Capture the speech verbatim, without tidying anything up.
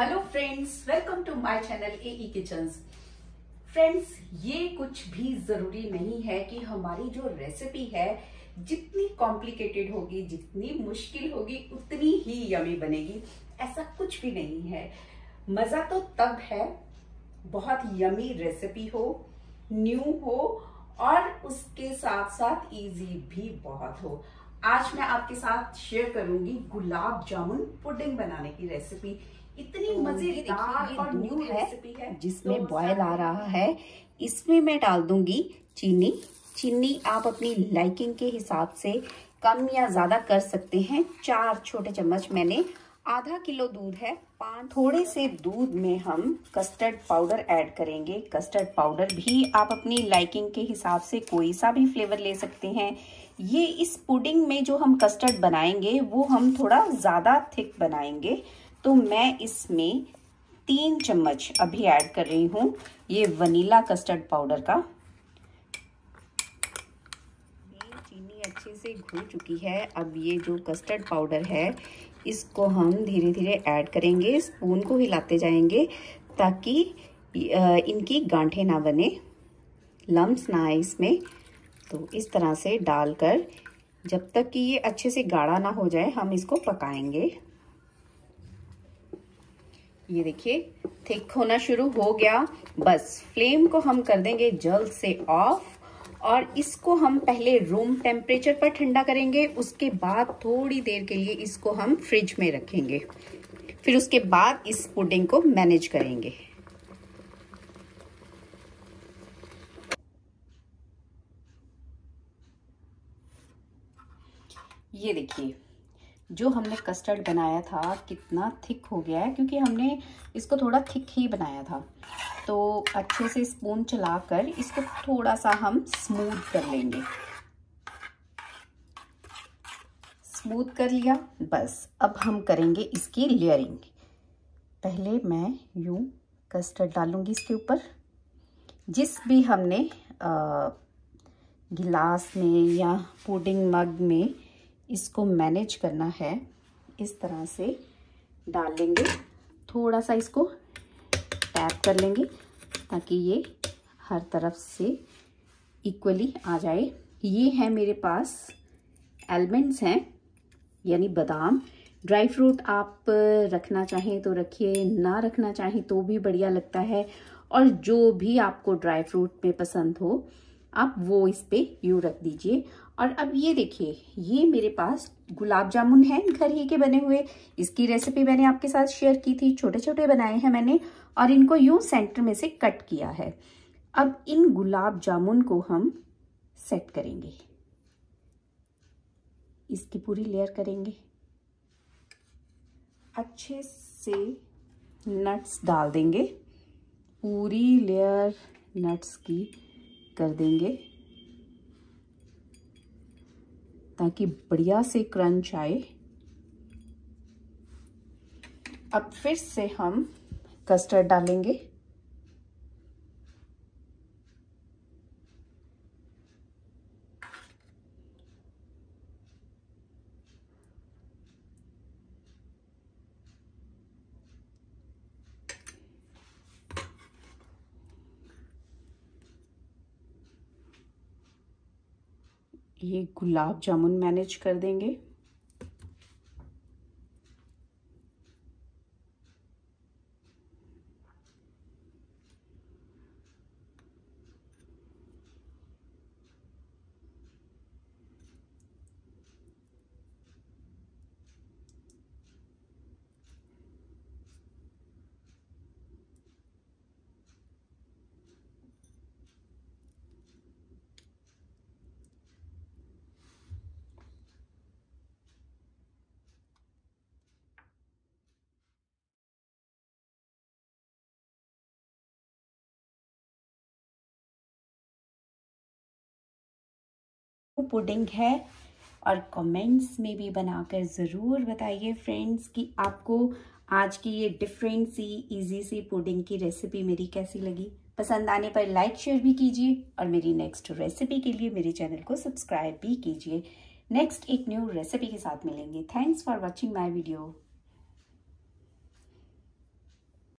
Hello friends, welcome to my channel A E kitchens. Friends, ये कुछ भी जरूरी नहीं है कि हमारी जो रेसिपी है जितनी कॉम्प्लिकेटेड होगी, जितनी मुश्किल होगी, उतनी ही यमी बनेगी। ऐसा कुछ भी नहीं है। मजा तो तब है बहुत यमी रेसिपी हो, न्यू हो और उसके साथ साथ इजी भी बहुत हो। आज मैं आपके साथ शेयर करूंगी गुलाब जामुन पुडिंग बनाने की रेसिपी। इतनी मजेदार और न्यू रेसिपी है जिसमें बॉयल आ रहा है। इसमें मैं डाल दूंगी चीनी। चीनी आप अपनी लाइकिंग के हिसाब से कम या ज्यादा कर सकते हैं। चार छोटे चम्मच मैंने, आधा किलो दूध है, पाँच थोड़े से दूध में हम कस्टर्ड पाउडर ऐड करेंगे। कस्टर्ड पाउडर भी आप अपनी लाइकिंग के हिसाब से कोई सा भी फ्लेवर ले सकते हैं। ये इस पुडिंग में जो हम कस्टर्ड बनाएंगे वो हम थोड़ा ज्यादा थिक बनाएंगे, तो मैं इसमें तीन चम्मच अभी ऐड कर रही हूँ ये वनीला कस्टर्ड पाउडर का। ये चीनी अच्छे से घुल चुकी है। अब ये जो कस्टर्ड पाउडर है इसको हम धीरे धीरे ऐड करेंगे। स्पून को हिलाते जाएंगे ताकि इनकी गांठें ना बने, लम्स ना आए इसमें। तो इस तरह से डालकर जब तक कि ये अच्छे से गाढ़ा ना हो जाए हम इसको पकाएंगे। ये देखिए थिक होना शुरू हो गया। बस फ्लेम को हम कर देंगे जल्द से ऑफ और इसको हम पहले रूम टेम्परेचर पर ठंडा करेंगे। उसके बाद थोड़ी देर के लिए इसको हम फ्रिज में रखेंगे। फिर उसके बाद इस पुडिंग को मैनेज करेंगे। ये देखिए जो हमने कस्टर्ड बनाया था कितना थिक हो गया है, क्योंकि हमने इसको थोड़ा थिक ही बनाया था। तो अच्छे से स्पून चलाकर इसको थोड़ा सा हम स्मूथ कर लेंगे। स्मूथ कर लिया। बस अब हम करेंगे इसकी लेयरिंग। पहले मैं यूं कस्टर्ड डालूंगी इसके ऊपर। जिस भी हमने आ, गिलास में या पुडिंग मग में इसको मैनेज करना है, इस तरह से डाल लेंगे। थोड़ा सा इसको टैप कर लेंगे ताकि ये हर तरफ से इक्वली आ जाए। ये है मेरे पास आलमंड्स हैं, यानी बादाम। ड्राई फ्रूट आप रखना चाहें तो रखिए, ना रखना चाहें तो भी बढ़िया लगता है। और जो भी आपको ड्राई फ्रूट में पसंद हो आप वो इस पे यूं रख दीजिए। और अब ये देखिए ये मेरे पास गुलाब जामुन है घर ही के बने हुए। इसकी रेसिपी मैंने आपके साथ शेयर की थी। छोटे छोटे बनाए हैं मैंने और इनको यूं सेंटर में से कट किया है। अब इन गुलाब जामुन को हम सेट करेंगे, इसकी पूरी लेयर करेंगे। अच्छे से नट्स डाल देंगे, पूरी लेयर नट्स की कर देंगे ताकि बढ़िया से क्रंच आए। अब फिर से हम कस्टर्ड डालेंगे। ये गुलाब जामुन मैनेज कर देंगे। पुडिंग है और कमेंट्स में भी बनाकर ज़रूर बताइए फ्रेंड्स कि आपको आज की ये डिफरेंट सी इजी सी पुडिंग की रेसिपी मेरी कैसी लगी। पसंद आने पर लाइक शेयर भी कीजिए और मेरी नेक्स्ट रेसिपी के लिए मेरे चैनल को सब्सक्राइब भी कीजिए। नेक्स्ट एक न्यू रेसिपी के साथ मिलेंगे। Thanks for watching my video.